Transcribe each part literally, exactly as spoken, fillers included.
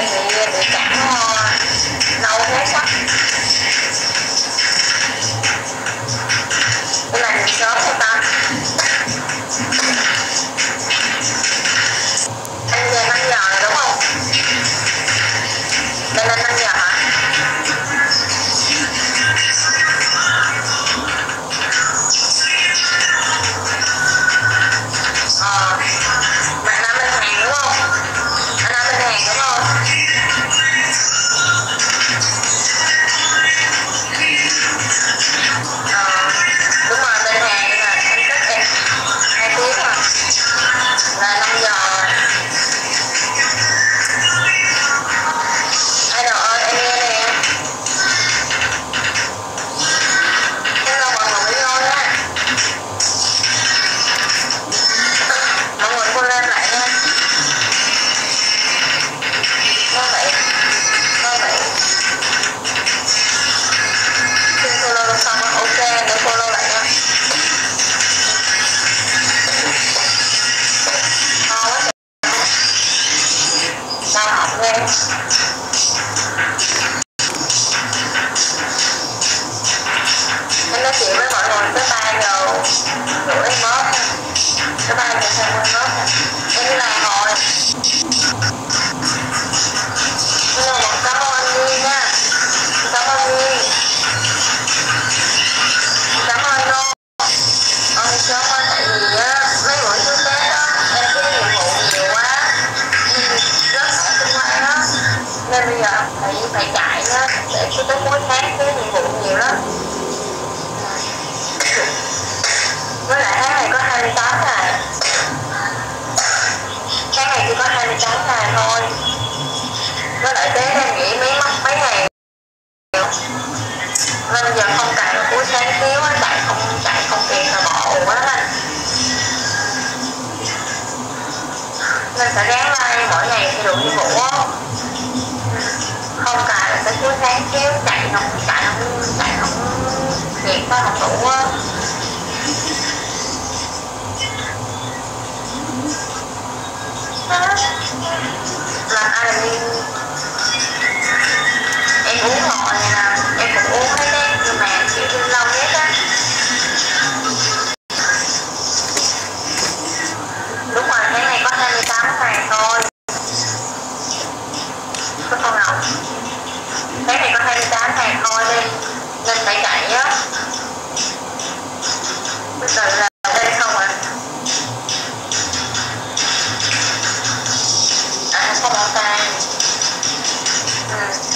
em bị bị cảm nâu hết sắc. Cái này mình sớm thôi ta. Anh về năm giờ rồi đúng không? Đây là năm giờ hả? Ờ, bạn Nam Minh Hàng đúng không? Anh Nam Minh Hàng đúng không? Ờ, đúng rồi, Minh Hàng là anh cách em hai tiếng à, là năm giờ. Ai đâu ơi, em nghe nè. Hello mọi người ơi nha. Mọi người cô lên lại nha. Nó vậy, nó vậy. Khi follow được xong rồi, ok, để follow lại nha. Ngon quá trời. Sao học nghe. Em nói chuyện với mọi người tới ba giờ rưỡi em mất. Tới ba giờ hai mươi mất. Em đi làm rồi. Bây giờ một cảm ơn anh Duy nha. Cảm ơn Duy. Cảm ơn luôn. Ôi sớm quá, tại vì á mấy buổi trước Tết á em cái nhiệm vụ nhiều quá, em rất là tinh hoa đó, nên bây giờ phải phải chạy á để cho tới cuối tháng cái nhiệm vụ nhiều lắm. Với lại tháng này có hai mươi tám ngày, tháng này chỉ có hai mươi tám ngày thôi. Với lại Tết em nghĩ mấy mất mấy ngày, nên bây giờ không chạy được cuối sáng xíu á, chạy không chạy không kịp là bỏ ủ lắm anh. Nên phải ráng lên mỗi ngày thì đủ nhiệm vụ á, không cài là tới cuối sáng xíu, chạy không chạy không chạy không kịp á, không đủ á. Làm ai làm nhiên em uống ngồi này nè, em cũng uống hết đấy, nhưng mà chỉ thương lâu hết á. Đúng rồi, tháng này có hai mươi tám ngày thôi. Có không nào? Tháng này có hai mươi tám ngày thôi nên nên phải chạy á. Bây giờ là đây không ạ? À không có tay. Ừ.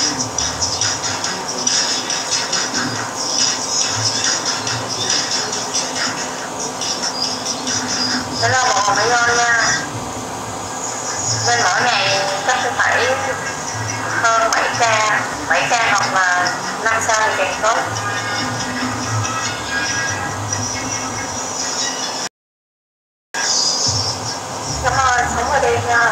Thế là mọi người ngon nha. Nên mỗi ngày chắc phải hơn bảy ca, bảy ca hoặc là năm sao thì càng tốt. Cảm ơn, sống ở đây nha.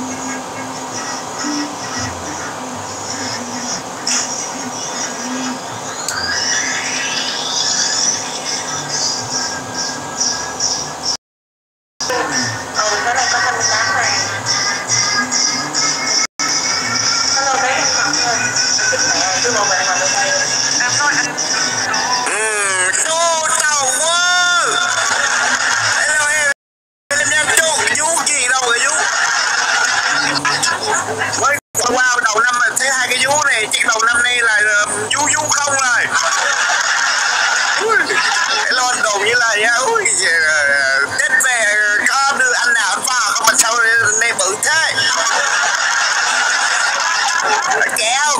Ừ, cái này có hai mươi tám ngày. Hello, bé em Ngọc ơi. Chúc mẹ, chúc bố mẹ vào đây đây. Em nói anh. Ừ, đô tàu quá. Hello em. Em đang trộn vú gì đâu rồi vú. Mới qua đầu năm mà thấy hai cái vú này, chiếc đầu năm nay là vú vú không rồi. Hello anh đồn như là nha. Ui, Tết về có đưa anh nào anh vào không mà sao nay bự thế. Kéo.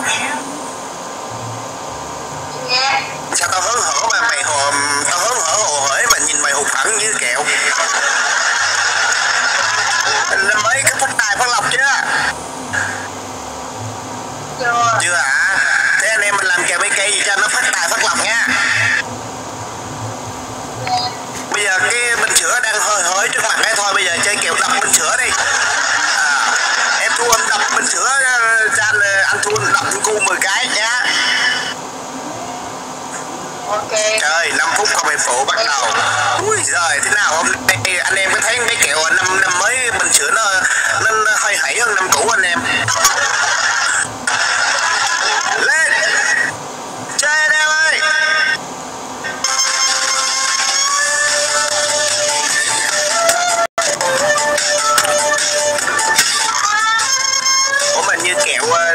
Nghe. Sao tao hớn hở mà mày hồ, tao hớn hở hồ hởi mà nhìn mày hụt hẫng như kẹo. Năm mới có phát tài phát lộc chưa? Chưa. Chưa hả? Thế anh em mình làm kèo mấy cây gì cho nó phát tài phát lộc nha. Bây giờ cái bình sữa đang hơi hới trước mặt cái thôi, bây giờ chơi kèo đập bình sữa đi. À, em thua anh đập bình sữa cho anh, anh thua đập cu mười cái nhá. Ok. Trời, năm phút còn về phụ bắt đầu. Ui giời, thế nào hôm nay anh em có thấy mấy kẹo năm năm mới bình sữa nó nó, nó hơi hẩy hơn năm cũ anh em.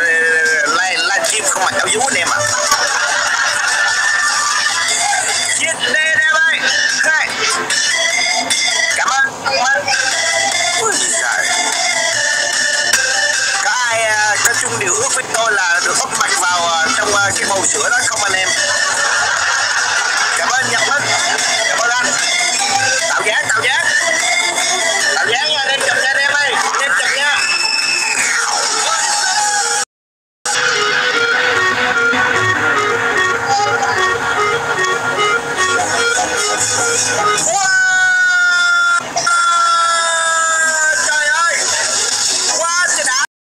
live livestream không mặc áo vú anh em ạ. Giết đi em ơi. Hai. Cảm ơn. Cảm ơn. Ui trời. Có ai có chung điều ước với tôi là được úp mặt vào trong cái bầu sữa đó không anh em? Cảm ơn Nhật Minh.